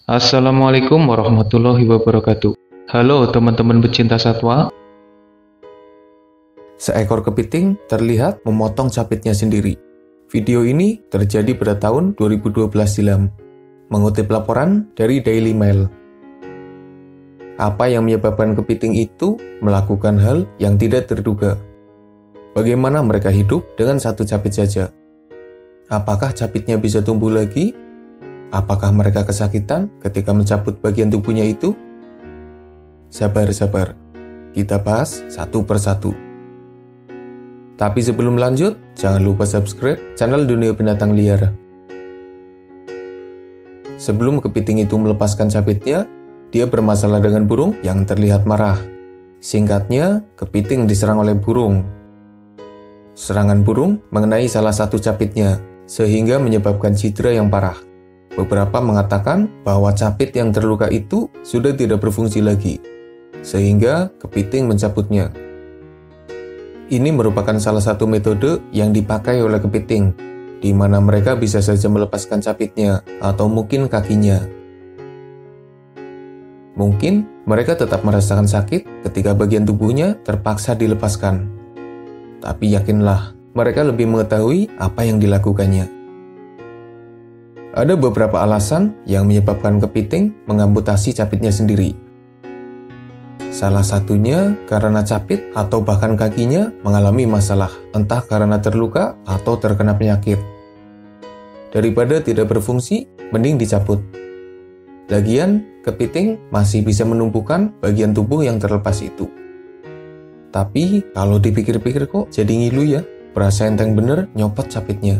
Assalamualaikum warahmatullahi wabarakatuh. Halo teman-teman pecinta satwa. Seekor kepiting terlihat memotong capitnya sendiri. Video ini terjadi pada tahun 2012 silam. Mengutip laporan dari Daily Mail. Apa yang menyebabkan kepiting itu melakukan hal yang tidak terduga? Bagaimana mereka hidup dengan satu capit saja? Apakah capitnya bisa tumbuh lagi? Apakah mereka kesakitan ketika mencabut bagian tubuhnya itu? Sabar-sabar, kita bahas satu persatu. Tapi sebelum lanjut, jangan lupa subscribe channel Dunia Binatang Liar. Sebelum kepiting itu melepaskan capitnya, dia bermasalah dengan burung yang terlihat marah. Singkatnya, kepiting diserang oleh burung. Serangan burung mengenai salah satu capitnya, sehingga menyebabkan cedera yang parah. Beberapa mengatakan bahwa capit yang terluka itu sudah tidak berfungsi lagi, sehingga kepiting mencabutnya. Ini merupakan salah satu metode yang dipakai oleh kepiting, di mana mereka bisa saja melepaskan capitnya atau mungkin kakinya. Mungkin mereka tetap merasakan sakit ketika bagian tubuhnya terpaksa dilepaskan. Tapi yakinlah, mereka lebih mengetahui apa yang dilakukannya. Ada beberapa alasan yang menyebabkan kepiting mengamputasi capitnya sendiri. Salah satunya karena capit atau bahkan kakinya mengalami masalah, entah karena terluka atau terkena penyakit. Daripada tidak berfungsi, mending dicabut. Lagian, kepiting masih bisa menumbuhkan bagian tubuh yang terlepas itu. Tapi, kalau dipikir-pikir kok jadi ngilu ya, berasa enteng bener nyopot capitnya.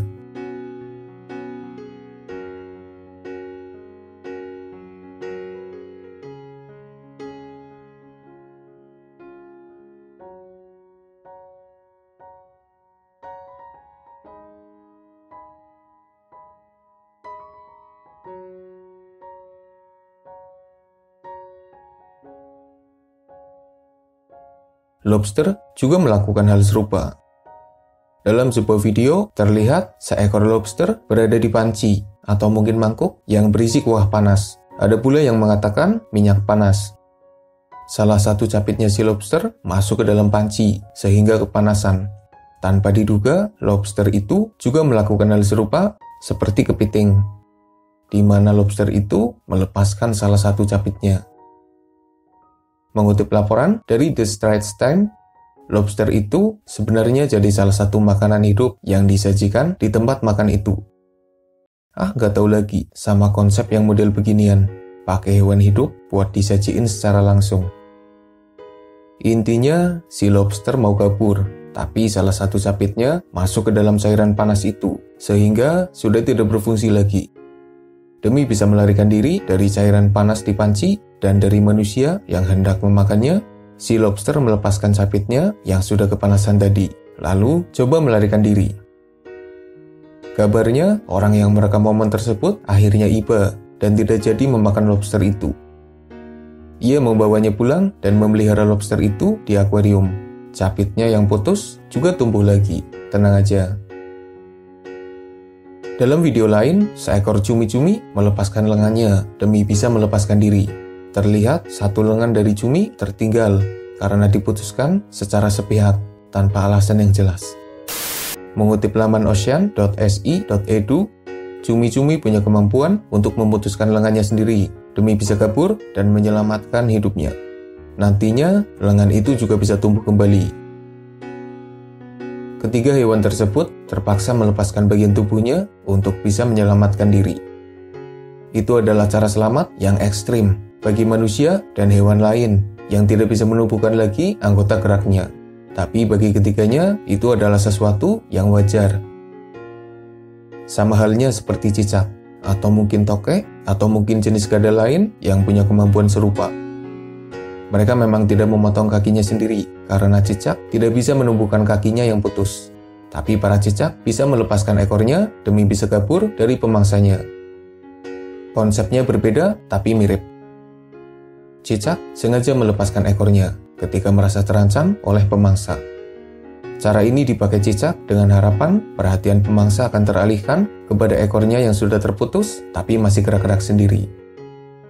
Lobster juga melakukan hal serupa. Dalam sebuah video, terlihat seekor lobster berada di panci atau mungkin mangkuk yang berisi kuah panas. Ada pula yang mengatakan minyak panas. Salah satu capitnya si lobster masuk ke dalam panci sehingga kepanasan. Tanpa diduga, lobster itu juga melakukan hal serupa seperti kepiting, di mana lobster itu melepaskan salah satu capitnya. Mengutip laporan dari The Straits Times, lobster itu sebenarnya jadi salah satu makanan hidup yang disajikan di tempat makan itu. Gak tahu lagi sama konsep yang model beginian, pakai hewan hidup buat disajiin secara langsung. Intinya, si lobster mau kabur, tapi salah satu capitnya masuk ke dalam cairan panas itu, sehingga sudah tidak berfungsi lagi. Demi bisa melarikan diri dari cairan panas di panci dan dari manusia yang hendak memakannya, si lobster melepaskan capitnya yang sudah kepanasan tadi, lalu coba melarikan diri. Kabarnya, orang yang merekam momen tersebut akhirnya iba dan tidak jadi memakan lobster itu. Ia membawanya pulang dan memelihara lobster itu di akuarium. Capitnya yang putus juga tumbuh lagi, tenang aja. Dalam video lain, seekor cumi-cumi melepaskan lengannya demi bisa melepaskan diri. Terlihat satu lengan dari cumi tertinggal karena diputuskan secara sepihak tanpa alasan yang jelas. Mengutip laman ocean.si.edu, cumi-cumi punya kemampuan untuk memutuskan lengannya sendiri demi bisa kabur dan menyelamatkan hidupnya. Nantinya, lengan itu juga bisa tumbuh kembali. Ketiga hewan tersebut terpaksa melepaskan bagian tubuhnya untuk bisa menyelamatkan diri. Itu adalah cara selamat yang ekstrim bagi manusia dan hewan lain yang tidak bisa menumbuhkan lagi anggota geraknya. Tapi bagi ketiganya, itu adalah sesuatu yang wajar. Sama halnya seperti cicak, atau mungkin tokek, atau mungkin jenis gada lain yang punya kemampuan serupa. Mereka memang tidak memotong kakinya sendiri, karena cicak tidak bisa menumbuhkan kakinya yang putus. Tapi para cicak bisa melepaskan ekornya demi bisa kabur dari pemangsanya. Konsepnya berbeda, tapi mirip. Cicak sengaja melepaskan ekornya ketika merasa terancam oleh pemangsa. Cara ini dipakai cicak dengan harapan perhatian pemangsa akan teralihkan kepada ekornya yang sudah terputus, tapi masih gerak-gerak sendiri.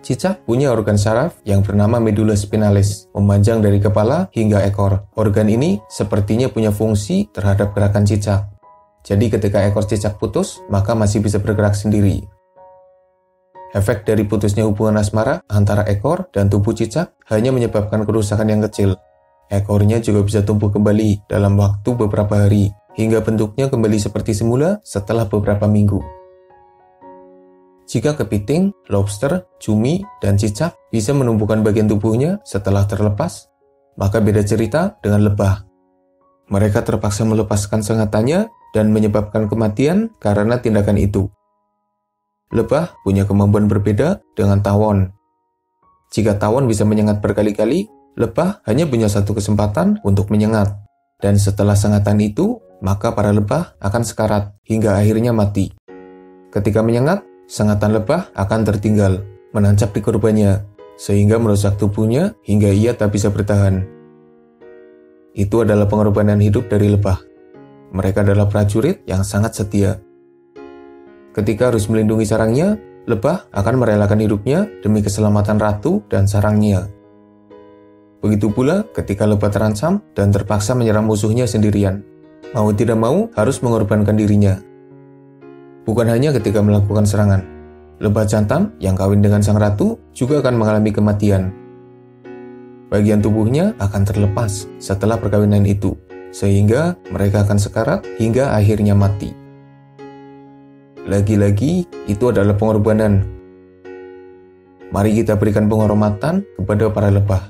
Cicak punya organ saraf yang bernama medulla spinalis, memanjang dari kepala hingga ekor. Organ ini sepertinya punya fungsi terhadap gerakan cicak. Jadi ketika ekor cicak putus, maka masih bisa bergerak sendiri. Efek dari putusnya hubungan asmara antara ekor dan tubuh cicak hanya menyebabkan kerusakan yang kecil. Ekornya juga bisa tumbuh kembali dalam waktu beberapa hari, hingga bentuknya kembali seperti semula setelah beberapa minggu. Jika kepiting, lobster, cumi, dan cicak bisa menumbuhkan bagian tubuhnya setelah terlepas, maka beda cerita dengan lebah. Mereka terpaksa melepaskan sengatannya dan menyebabkan kematian karena tindakan itu. Lebah punya kemampuan berbeda dengan tawon. Jika tawon bisa menyengat berkali-kali, lebah hanya punya satu kesempatan untuk menyengat. Dan setelah sengatan itu, maka para lebah akan sekarat hingga akhirnya mati. Ketika menyengat, sengatan lebah akan tertinggal, menancap di korbannya, sehingga merusak tubuhnya hingga ia tak bisa bertahan. Itu adalah pengorbanan hidup dari lebah. Mereka adalah prajurit yang sangat setia. Ketika harus melindungi sarangnya, lebah akan merelakan hidupnya demi keselamatan ratu dan sarangnya. Begitu pula ketika lebah terancam dan terpaksa menyerang musuhnya sendirian. Mau tidak mau harus mengorbankan dirinya. Bukan hanya ketika melakukan serangan, lebah jantan yang kawin dengan sang ratu juga akan mengalami kematian. Bagian tubuhnya akan terlepas setelah perkawinan itu, sehingga mereka akan sekarat hingga akhirnya mati. Lagi-lagi, itu adalah pengorbanan. Mari kita berikan penghormatan kepada para lebah.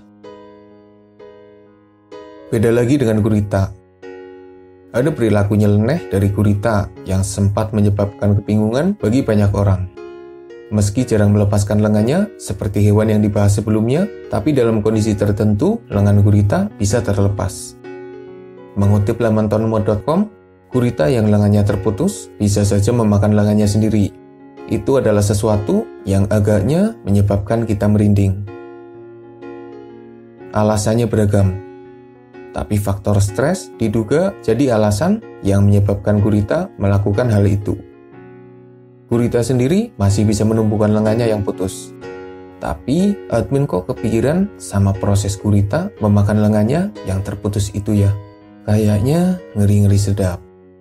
Beda lagi dengan gurita. Ada perilaku nyeleneh dari gurita yang sempat menyebabkan kebingungan bagi banyak orang. Meski jarang melepaskan lengannya seperti hewan yang dibahas sebelumnya, tapi dalam kondisi tertentu, lengan gurita bisa terlepas. Mengutip laman tonmo.com, gurita yang lengannya terputus bisa saja memakan lengannya sendiri. Itu adalah sesuatu yang agaknya menyebabkan kita merinding. Alasannya beragam. Tapi faktor stres diduga jadi alasan yang menyebabkan gurita melakukan hal itu. Gurita sendiri masih bisa menumbuhkan lengannya yang putus. Tapi admin kok kepikiran sama proses gurita memakan lengannya yang terputus itu ya. Kayaknya ngeri-ngeri sedap.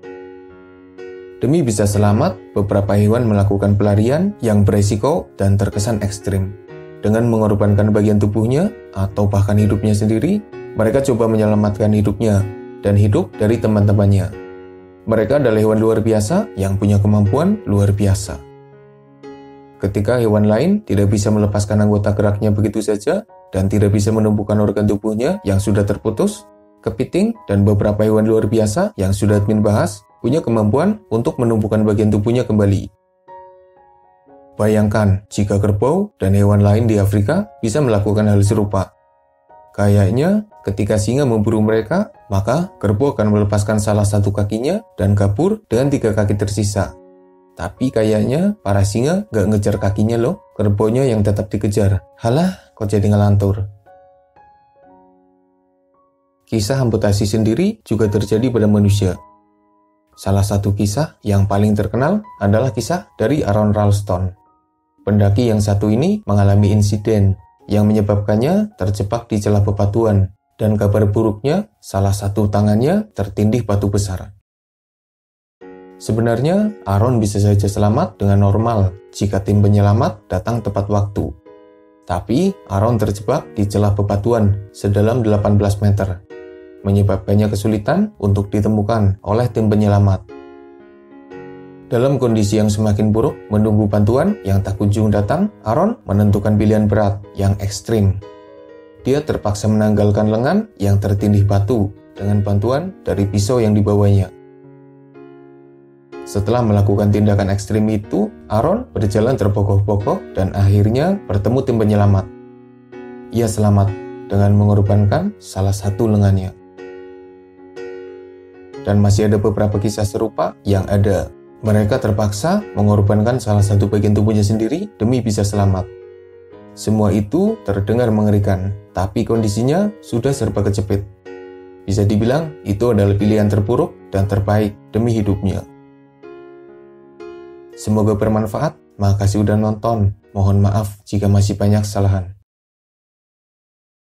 Demi bisa selamat, beberapa hewan melakukan pelarian yang beresiko dan terkesan ekstrim. Dengan mengorbankan bagian tubuhnya atau bahkan hidupnya sendiri, mereka coba menyelamatkan hidupnya dan hidup dari teman-temannya. Mereka adalah hewan luar biasa yang punya kemampuan luar biasa. Ketika hewan lain tidak bisa melepaskan anggota geraknya begitu saja dan tidak bisa menumbuhkan organ tubuhnya yang sudah terputus, kepiting dan beberapa hewan luar biasa yang sudah admin bahas punya kemampuan untuk menumbuhkan bagian tubuhnya kembali. Bayangkan jika kerbau dan hewan lain di Afrika bisa melakukan hal serupa. Kayaknya ketika singa memburu mereka, maka kerbau akan melepaskan salah satu kakinya dan kabur dengan 3 kaki tersisa. Tapi kayaknya para singa gak ngejar kakinya loh, kerbaunya yang tetap dikejar. Halah, kok jadi ngelantur. Kisah amputasi sendiri juga terjadi pada manusia. Salah satu kisah yang paling terkenal adalah kisah dari Aron Ralston. Pendaki yang satu ini mengalami insiden yang menyebabkannya terjebak di celah bebatuan, dan kabar buruknya salah satu tangannya tertindih batu besar. Sebenarnya, Aron bisa saja selamat dengan normal jika tim penyelamat datang tepat waktu. Tapi, Aron terjebak di celah bebatuan sedalam 18 meter, menyebabkannya kesulitan untuk ditemukan oleh tim penyelamat. Dalam kondisi yang semakin buruk, menunggu bantuan yang tak kunjung datang, Aron menentukan pilihan berat yang ekstrim. Dia terpaksa menanggalkan lengan yang tertindih batu dengan bantuan dari pisau yang dibawanya. Setelah melakukan tindakan ekstrim itu, Aron berjalan terbogoh-bogoh dan akhirnya bertemu tim penyelamat. Ia selamat dengan mengorbankan salah satu lengannya. Dan masih ada beberapa kisah serupa yang ada. Mereka terpaksa mengorbankan salah satu bagian tubuhnya sendiri demi bisa selamat. Semua itu terdengar mengerikan, tapi kondisinya sudah serba kejepit. Bisa dibilang itu adalah pilihan terburuk dan terbaik demi hidupnya. Semoga bermanfaat. Makasih udah nonton. Mohon maaf jika masih banyak kesalahan.